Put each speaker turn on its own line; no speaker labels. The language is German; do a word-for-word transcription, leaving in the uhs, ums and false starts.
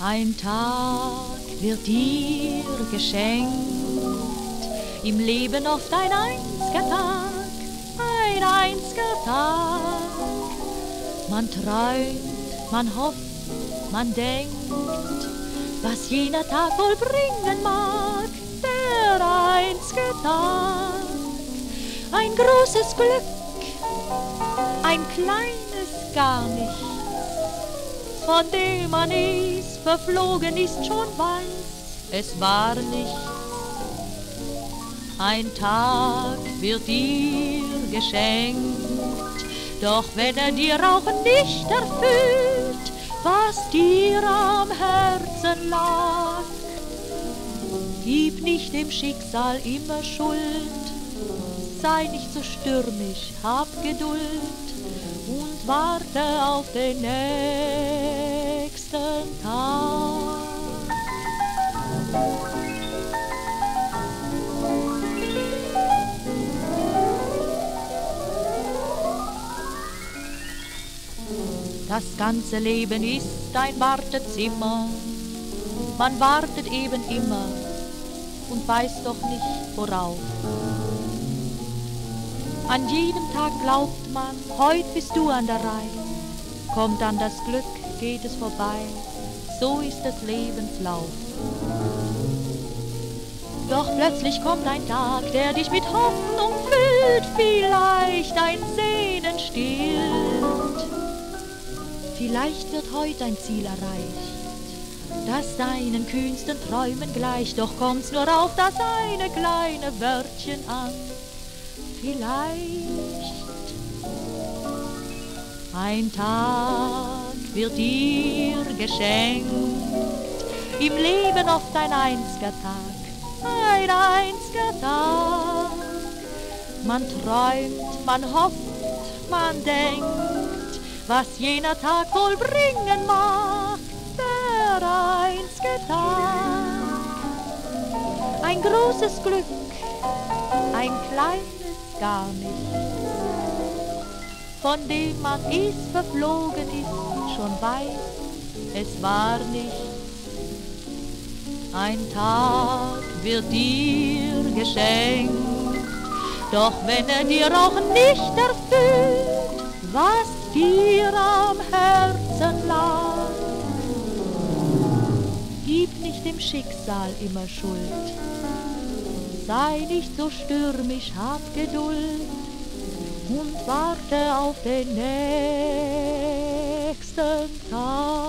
Ein Tag wird dir geschenkt, im Leben oft ein einziger Tag, ein einziger Tag. Man träumt, man hofft, man denkt, was jener Tag wohl bringen mag, der einzige Tag. Ein großes Glück, ein kleines gar nichts, von dem man ist, verflogen ist, schon weiß, es war nichts. Ein Tag wird dir geschenkt, doch wenn er dir auch nicht erfüllt, was dir am Herzen lag, gib nicht dem Schicksal immer Schuld, sei nicht so stürmisch, hab Geduld und warte auf den nächsten Tag. Das ganze Leben ist ein Wartezimmer, man wartet eben immer und weiß doch nicht worauf. An jedem Tag glaubt man, heut bist du an der Reihe, kommt dann das Glück, geht es vorbei, so ist des Lebens Lauf. Doch plötzlich kommt ein Tag, der dich mit Hoffnung füllt, vielleicht ein Sehnen stillt. Vielleicht wird heut ein Ziel erreicht, das deinen kühnsten Träumen gleicht, doch kommt's nur auf das eine kleine Wörtchen an. Vielleicht ein Tag wird dir geschenkt, im Leben oft ein einziger Tag, ein einziger Tag. Man träumt, man hofft, man denkt, was jener Tag wohl bringen mag, der einzige Tag. Ein großes Glück, ein kleines gar nichts, von dem man ist verflogen ist, schon weiß, es war nichts. Ein Tag wird dir geschenkt, doch wenn er dir auch nicht erfüllt, was dir am Herzen lag, gib nicht dem Schicksal immer Schuld, sei nicht so stürmisch, hab Geduld und warte auf den nächsten Tag.